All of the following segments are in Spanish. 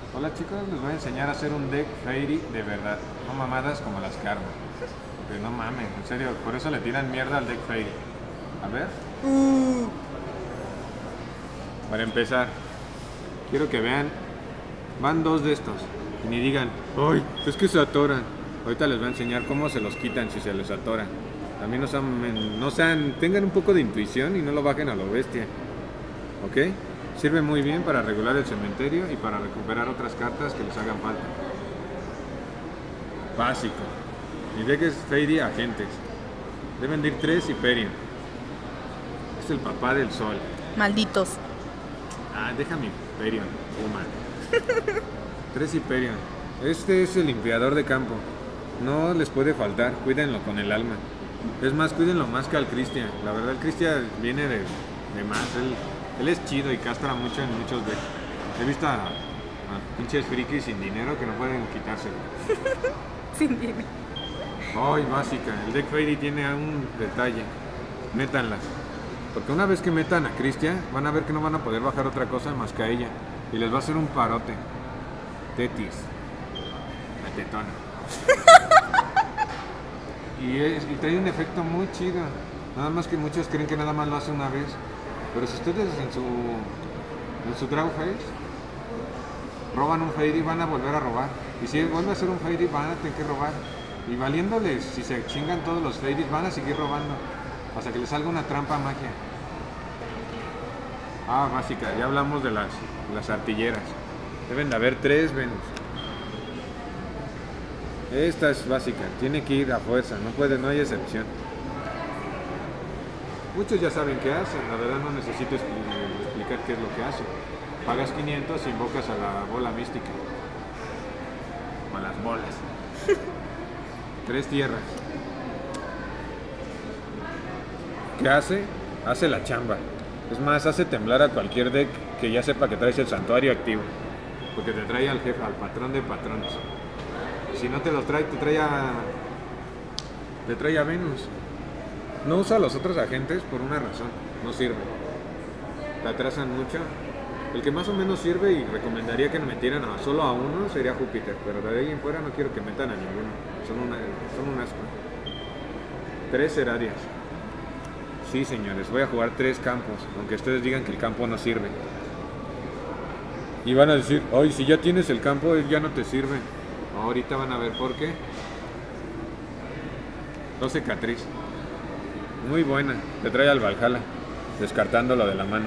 Hola chicos, les voy a enseñar a hacer un deck Fairy de verdad, no mamadas como las que armo. Porque no mames, en serio, por eso le tiran mierda al deck Fairy. A ver, para empezar, quiero que vean, van dos de estos. Y ni digan, ¡ay! Es que se atoran. Ahorita les voy a enseñar cómo se los quitan si se les atoran. También tengan un poco de intuición y no lo bajen a lo bestia. ¿Ok? Sirve muy bien para regular el cementerio y para recuperar otras cartas que les hagan falta. Básico. Mi deck es Fairy Agentes. Deben de ir 3 Hyperion. Es el papá del sol. Malditos. Ah, deja mi Hyperion, Puma. 3 Hyperion. Este es el limpiador de campo. No les puede faltar, cuídenlo con el alma. Es más, cuídenlo más que al Cristian. La verdad, el Cristian viene de más. Él es chido y castra mucho en muchos decks. He visto a pinches frikis sin dinero que no pueden quitárselo. Sin dinero. Ay, básica. El deck Fairy tiene un detalle. Métanlas. Porque una vez que metan a Cristian, van a ver que no van a poder bajar otra cosa más que a ella. Y les va a hacer un parote. Tetis. La tetona. Y trae un efecto muy chido. Nada más que muchos creen que nada más lo hace una vez. Pero si ustedes en su draw phase roban un Fairy, van a volver a robar. Y si vuelve a ser un Fairy, van a tener que robar. Y valiéndoles, si se chingan todos los Fairies, van a seguir robando. Hasta que les salga una trampa magia. Ah, básica, ya hablamos de las artilleras. Deben de haber 3 Venus. Esta es básica, tiene que ir a fuerza, no hay excepción. Muchos ya saben qué hacen, la verdad no necesito explicar qué es lo que hacen. Pagas 500 y invocas a la bola mística. O a las bolas. 3 tierras. ¿Qué hace? Hace la chamba. Es más, hace temblar a cualquier deck que ya sepa que traes el santuario activo. Porque te trae al jefe, al patrón de patrones. Si no te lo trae, te trae a Venus. No usa a los otros agentes por una razón, no sirve. Te atrasan mucho. El que más o menos sirve y recomendaría que metieran solo a uno sería Júpiter, pero de ahí en fuera no quiero que metan a ninguno. Son un asco. 3 Heradias. Sí, señores, voy a jugar 3 campos, aunque ustedes digan que el campo no sirve. Y van a decir, ay, si ya tienes el campo, él ya no te sirve. Ahorita van a ver por qué. 12 Catriz. Muy buena, te trae al Valhalla, descartándolo de la mano.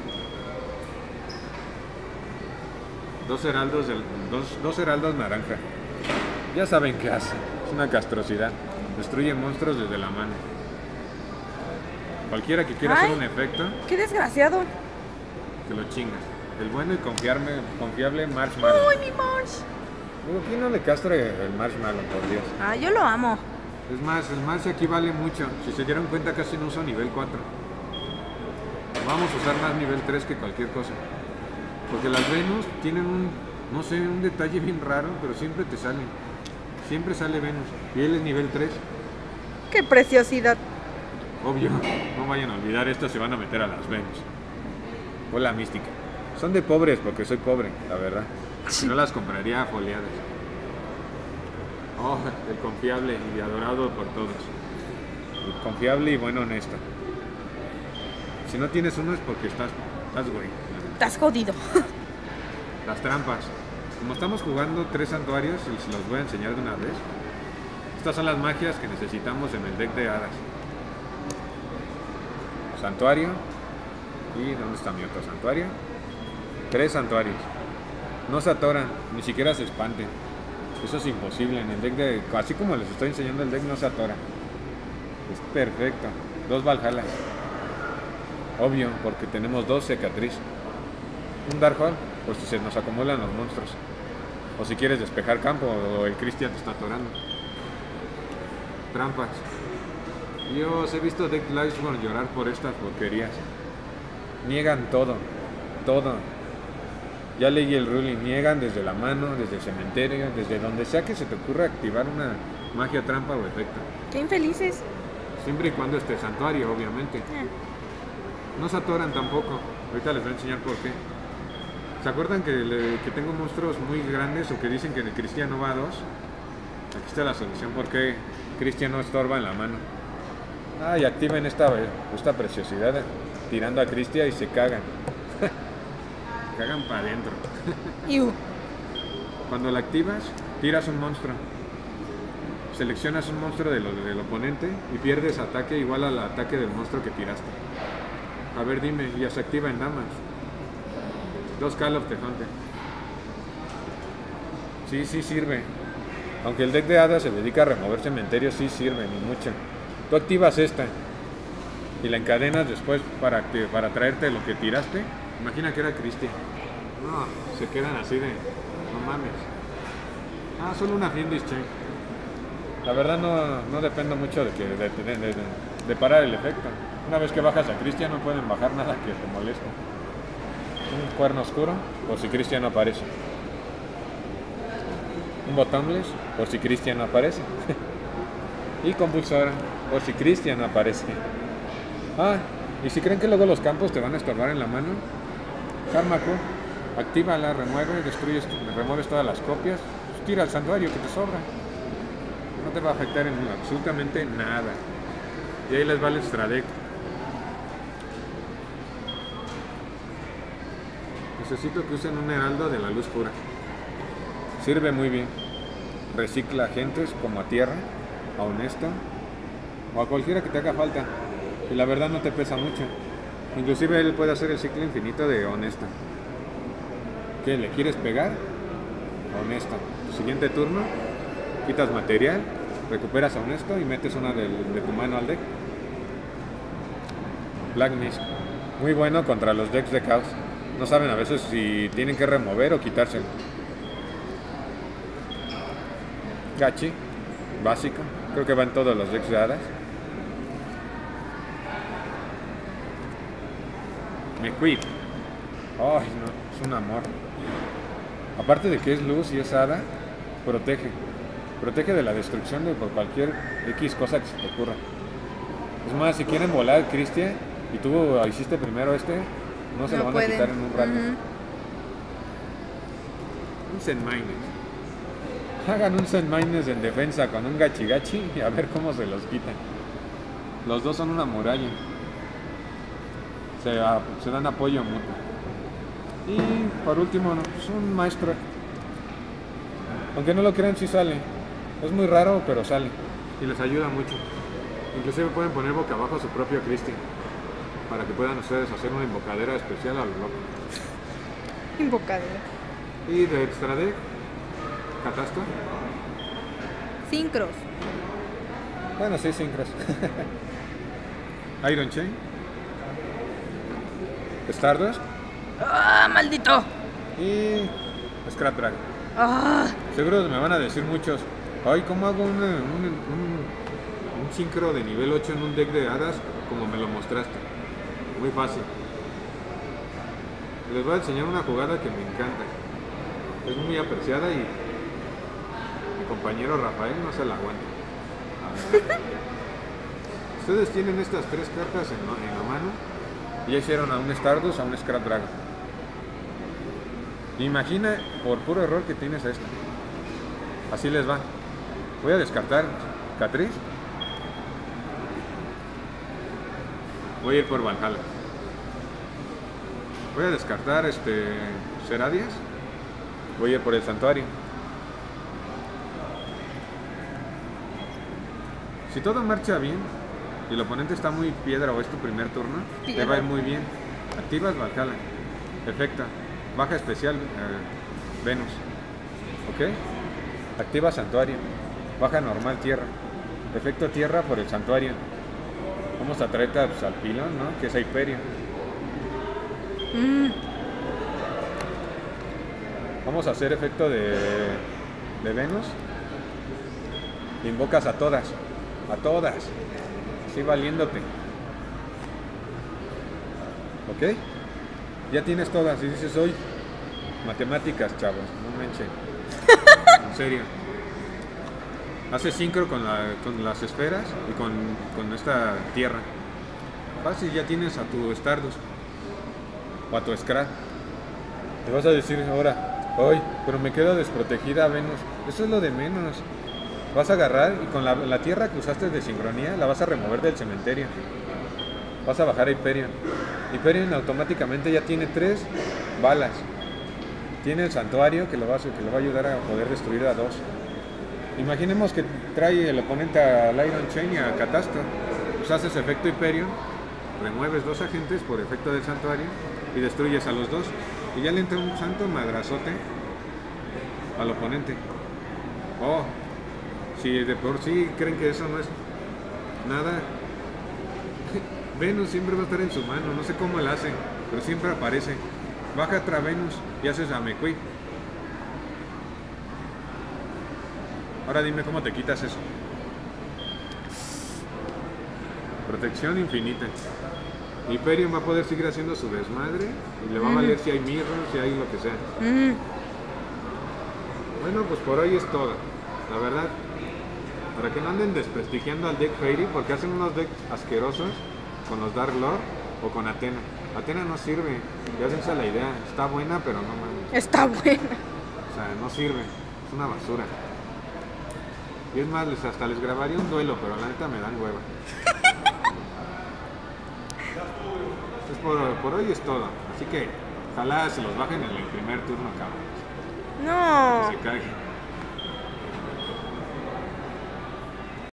2 heraldos naranja. Ya saben qué hace, es una castrosidad. Destruye monstruos desde la mano. Cualquiera que quiera hacer un efecto, ¡Qué desgraciado! que lo chingas. El bueno y confiable Marshmallow. ¡Uy, mi Marsh! ¿Quién no le castra el Marshmallow, por Dios? Ah, yo lo amo. Es más, el Marsh aquí vale mucho. Si se dieron cuenta, casi no uso nivel 4. Vamos a usar más nivel 3 que cualquier cosa. Porque las Venus tienen un detalle bien raro, pero siempre te salen. Siempre sale Venus. Y él es nivel 3. ¡Qué preciosidad! Obvio, no vayan a olvidar esto, se van a meter a las Venus. O la mística. Son de pobres porque soy pobre, la verdad. Si no las compraría foliadas. Oh, el confiable y adorado por todos. El confiable y bueno honesto. Si no tienes uno es porque estás güey. Estás jodido. Las trampas. Como estamos jugando 3 santuarios, y se los voy a enseñar de una vez. Estas son las magias que necesitamos en el deck de hadas. Santuario. ¿Y dónde está mi otro santuario? 3 santuarios. No se atoran, ni siquiera se espanten. Eso es imposible en el deck así como les estoy enseñando el deck, no se atora. Es perfecto. 2 Valhalla. Obvio, porque tenemos 2 Cicatriz. Un Darkhold, pues si se nos acumulan los monstruos. O si quieres despejar campo, o el Cristian te está atorando. Trampas. Yo os he visto deck Livesborn llorar por estas porquerías. Niegan todo. Ya leí el ruling, niegan desde la mano, desde el cementerio, desde donde sea que se te ocurra activar una magia, trampa o efecto. ¡Qué infelices! Siempre y cuando esté santuario, obviamente. No se atoran tampoco. Ahorita les voy a enseñar por qué. ¿Se acuerdan que tengo monstruos muy grandes o que dicen que Cristian no va a 2? Aquí está la solución porque Cristian no estorba en la mano. Y activen esta preciosidad tirando a Cristian y se cagan. Cagan para adentro. Iu. Cuando la activas, tiras un monstruo. Seleccionas un monstruo del oponente y pierdes ataque igual al ataque del monstruo que tiraste. A ver, dime, ya se activa en damas. 2 Call of the Hunter. Sí sirve. Aunque el deck de hadas se dedica a remover cementerios, sí sirve, ni mucho. Tú activas esta y la encadenas después para traerte lo que tiraste. Imagina que era Cristian. No, se quedan así de... No mames. Solo una Fiendis Chain. La verdad no dependo mucho de parar el efecto. Una vez que bajas a Cristian no pueden bajar nada que te moleste. Un cuerno oscuro, por si Cristian no aparece. Un bottomless, por si Cristian no aparece. Y compulsora, por si Cristian no aparece. Y si creen que luego los campos te van a estorbar en la mano, Fármaco, actívala, remueves todas las copias, pues tira al santuario que te sobra. No te va a afectar en absolutamente nada. Y ahí les va el extra deck. Necesito que usen un heraldo de la luz pura. Sirve muy bien. Recicla agentes como a tierra, a honesto o a cualquiera que te haga falta. Y la verdad no te pesa mucho. Inclusive él puede hacer el ciclo infinito de honesto. ¿Qué? ¿Le quieres pegar? Honesto. Tu siguiente turno, quitas material, recuperas a honesto y metes una de tu mano al deck. Black Mist. Muy bueno contra los decks de caos. No saben a veces si tienen que remover o quitárselo. Gachi, básico. Creo que va en todos los decks de hadas. Mequip. No, es un amor. Aparte de que es luz y es hada, protege. Protege de la destrucción por cualquier X cosa que se te ocurra. Es más, si quieren volar Cristian y tú hiciste primero no se lo van a quitar en un rato. Un Zen Mines. Hagan un Zen Mines en defensa con un Gachi Gachi y a ver cómo se los quitan. Los dos son una muralla. Se dan apoyo mutuo. Y por último, es un maestro. Aunque no lo crean, sí sale. Es muy raro, pero sale. Y les ayuda mucho. Inclusive pueden poner boca abajo a su propio Cristian, para que puedan ustedes hacer una invocadera especial a lo loco. Invocadera. Y de extra deck, Catastro. Synchros. Bueno, sí, Synchros. Iron Chain. Stardust. ¡Maldito! Y Scrap Dragon. Seguro me van a decir muchos, ¿cómo hago un sincro de nivel 8 en un deck de hadas como me lo mostraste? Muy fácil. Les voy a enseñar una jugada que me encanta. Es muy apreciada y mi compañero Rafael no se la aguanta. Ustedes tienen estas 3 cartas en la mano y ya hicieron a un Stardust, a un Scrap Dragon. Imagina por puro error que tienes a esta. Así les va. Voy a descartar Catrice. Voy a ir por Valhalla. Voy a descartar Seradias. Voy a ir por el Santuario. Si todo marcha bien y el oponente está muy piedra o es tu primer turno, te va a ir muy bien. Activas Valhalla. Efecto. Baja especial Venus. ¿Ok? Activa Santuario. Baja normal Tierra. Efecto Tierra por el Santuario. Vamos a traerte al pilón, ¿no? Que es Hyperion. Vamos a hacer efecto de Venus. Invocas a todas. A todas. Así valiéndote. ¿Ok? Ya tienes todas y dices hoy matemáticas, chavos, no manchen. En serio. Haces sincro con las esferas y con esta tierra. Fácil, ya tienes a tu Stardust o a tu Scrap. Te vas a decir ahora, ¡ay! Pero me queda desprotegida Venus. Eso es lo de menos. Vas a agarrar y con la tierra que usaste de sincronía la vas a remover del cementerio. Vas a bajar a Hyperion. Hyperion automáticamente ya tiene 3 balas. Tiene el santuario que lo va a ayudar a poder destruir a 2. Imaginemos que trae el oponente al Iron Chain y a Catastro. Pues haces efecto Hyperion, remueves 2 agentes por efecto del santuario y destruyes a los 2. Y ya le entra un santo madrazote al oponente. Oh, si de por sí creen que eso no es nada, Venus siempre va a estar en su mano. No sé cómo la hace, pero siempre aparece. Baja otra Venus y haces a McQueen. Ahora dime cómo te quitas eso. Protección infinita. Hyperion va a poder seguir haciendo su desmadre y le va a valer si hay mirrors, si hay lo que sea. Bueno, pues por hoy es todo. La verdad, para que no anden desprestigiando al deck Fairy, porque hacen unos decks asquerosos con los Dark Lord o con Athena. Athena no sirve, ya dense la idea. Está buena, pero no mames. Está buena. O sea, no sirve, es una basura. Y es más, hasta les grabaría un duelo, pero la neta me dan hueva. Entonces por hoy es todo. Así que ojalá se los bajen en el primer turno, cabrón. No. Que se caguen.